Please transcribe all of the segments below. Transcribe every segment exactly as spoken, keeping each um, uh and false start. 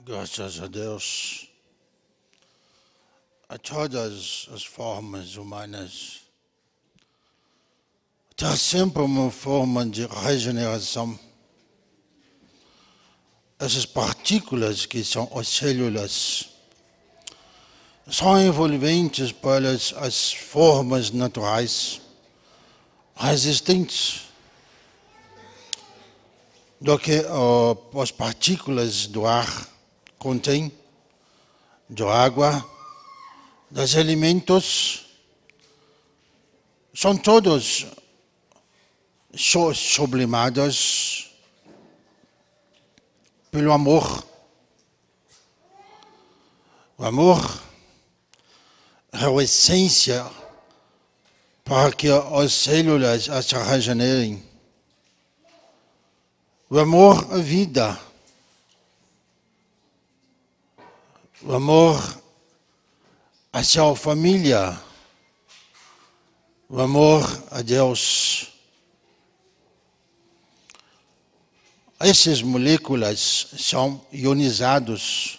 Graças a Deus, a todas as formas humanas, há sempre uma forma de regeneração. Essas partículas que são as células são envolventes pelas as formas naturais resistentes do que uh, as partículas do ar contêm, da água, dos alimentos, são todos sublimados pelo amor. O amor é a essência para que as células se regenerem. O amor é vida. O amor é a sua família. O amor a Deus. Essas moléculas são ionizadas,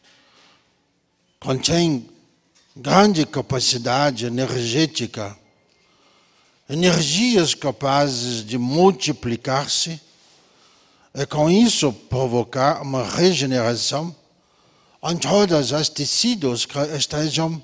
contêm grande capacidade energética, energias capazes de multiplicar-se e com isso provocar uma regeneração em todos os tecidos que estejam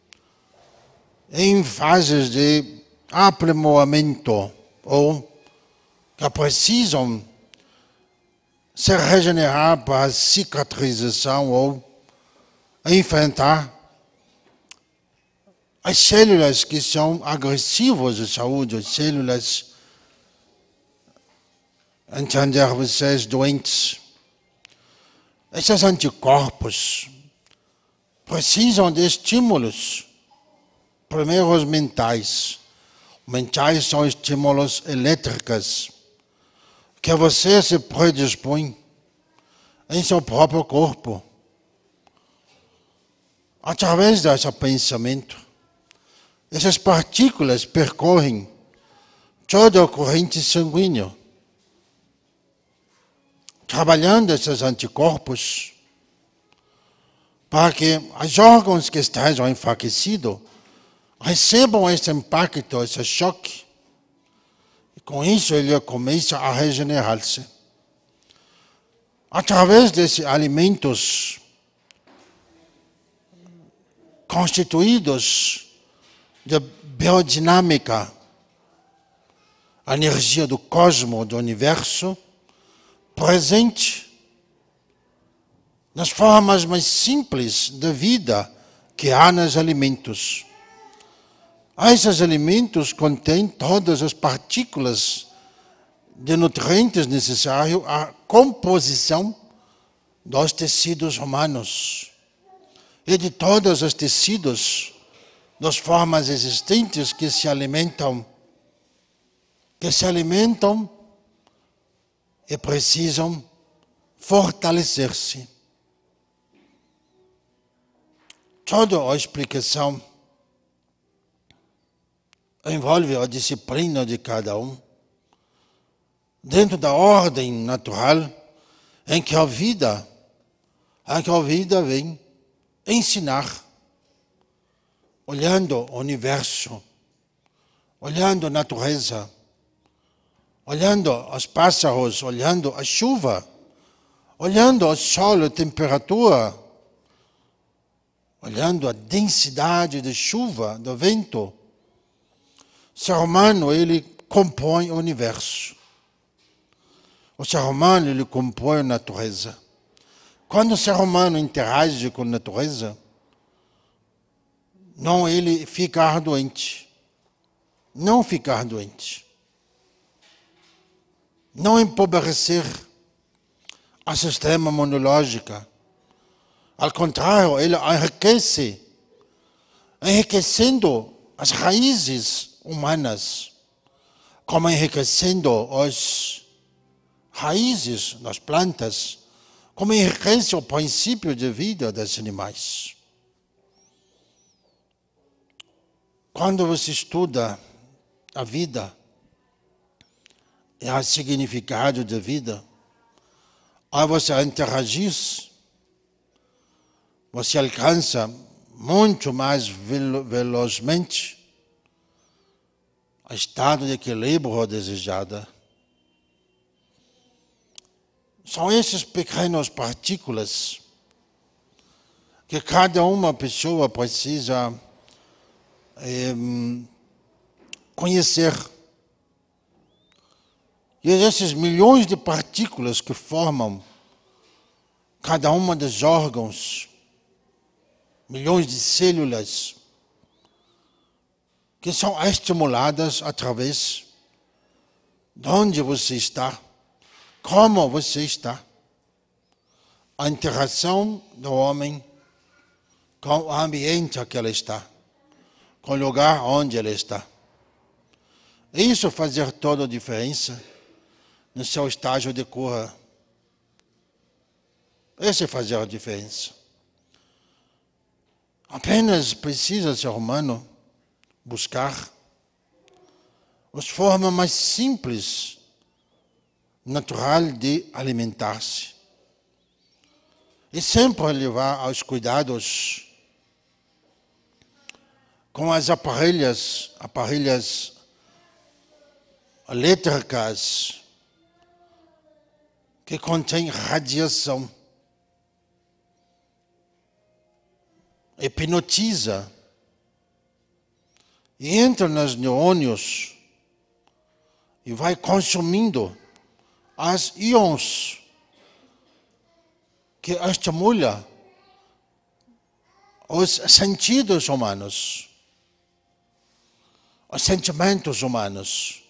em fases de aprimoramento ou que precisam se regenerar para a cicatrização ou enfrentar as células que são agressivas à saúde, as células, entender vocês, doentes. Esses anticorpos precisam de estímulos, primeiro os mentais. Mentais são estímulos elétricos que você se predispõe em seu próprio corpo. Através desse pensamento, essas partículas percorrem toda a corrente sanguínea, trabalhando esses anticorpos para que os órgãos que estejam enfraquecidos recebam esse impacto, esse choque. E com isso ele começa a regenerar-se. Através desses alimentos constituídos de biodinâmica, a energia do cosmos, do universo, presente nas formas mais simples de vida que há nos alimentos. Esses alimentos contêm todas as partículas de nutrientes necessários à composição dos tecidos humanos e de todos os tecidos das formas existentes que se alimentam, que se alimentam e precisam fortalecer-se. Toda a explicação envolve a disciplina de cada um, dentro da ordem natural em que a vida, em que a vida vem ensinar, olhando o universo, olhando a natureza, olhando os pássaros, olhando a chuva, olhando o sol, a temperatura, olhando a densidade de chuva, do vento. O ser humano, ele compõe o universo. O ser humano, ele compõe a natureza. Quando o ser humano interage com a natureza, não ele ficar doente. Não ficar doente. Não empobrecer o sistema imunológico. Ao contrário, ele enriquece, enriquecendo as raízes humanas, como enriquecendo as raízes das plantas, como enriquece o princípio de vida dos animais. Quando você estuda a vida e o significado da vida, aí você interagir você alcança muito mais velo velozmente o estado de equilíbrio desejado. São essas pequenas partículas que cada uma pessoa precisa eh, conhecer. E esses milhões de partículas que formam cada uma dos órgãos, milhões de células, que são estimuladas através de onde você está, como você está, a interação do homem com o ambiente que ele está, com o lugar onde ele está. Isso faz toda a diferença no seu estágio de cura. Isso é fazer a diferença. Apenas precisa, ser humano, buscar as formas mais simples, natural de alimentar-se. E sempre levar aos cuidados com as aparelhas, aparelhas elétricas que contêm radiação. Hipnotiza e entra nos neurônios e vai consumindo as íons que estimulam os sentidos humanos, os sentimentos humanos.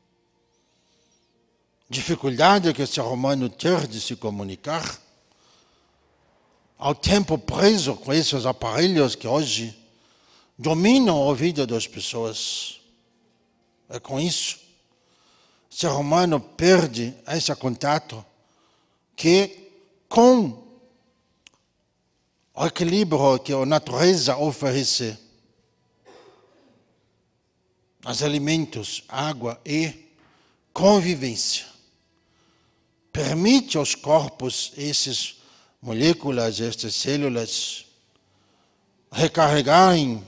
Dificuldade que o ser humano tem de se comunicar, ao tempo preso com esses aparelhos que hoje dominam a vida das pessoas. É com isso, o ser humano perde esse contato que, com o equilíbrio que a natureza oferece, os alimentos, água e convivência, permite aos corpos, essas moléculas, estas células, recarregarem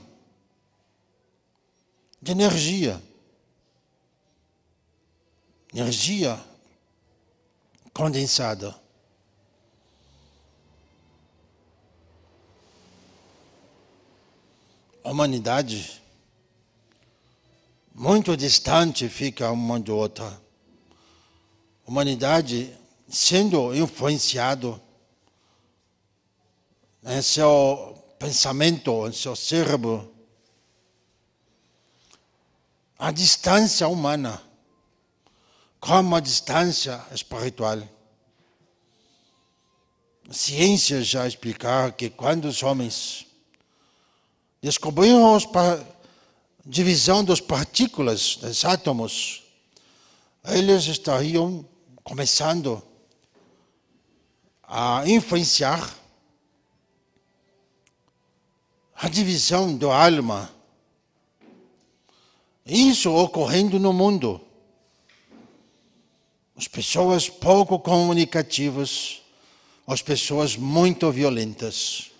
de energia. Energia condensada. A humanidade muito distante fica uma da outra. A humanidade sendo influenciado em seu pensamento, em seu cérebro, a distância humana, como a distância espiritual. A ciência já explica que quando os homens descobriram a divisão das partículas, dos átomos, eles estariam começando a influenciar a divisão da alma. Isso ocorrendo no mundo. As pessoas pouco comunicativas, as pessoas muito violentas.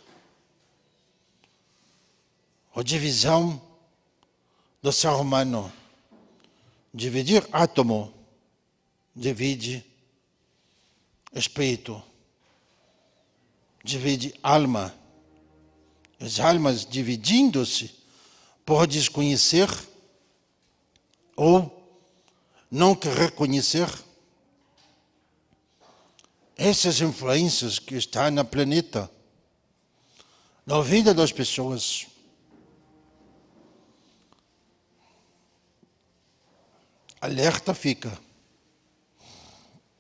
A divisão do ser humano. Dividir átomo, divide espírito, divide alma. As almas dividindo-se por desconhecer ou não querer conhecer essas influências que estão no planeta, na vida das pessoas. Alerta fica.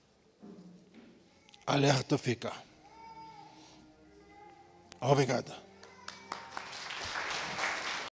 Alerta fica. Obrigado.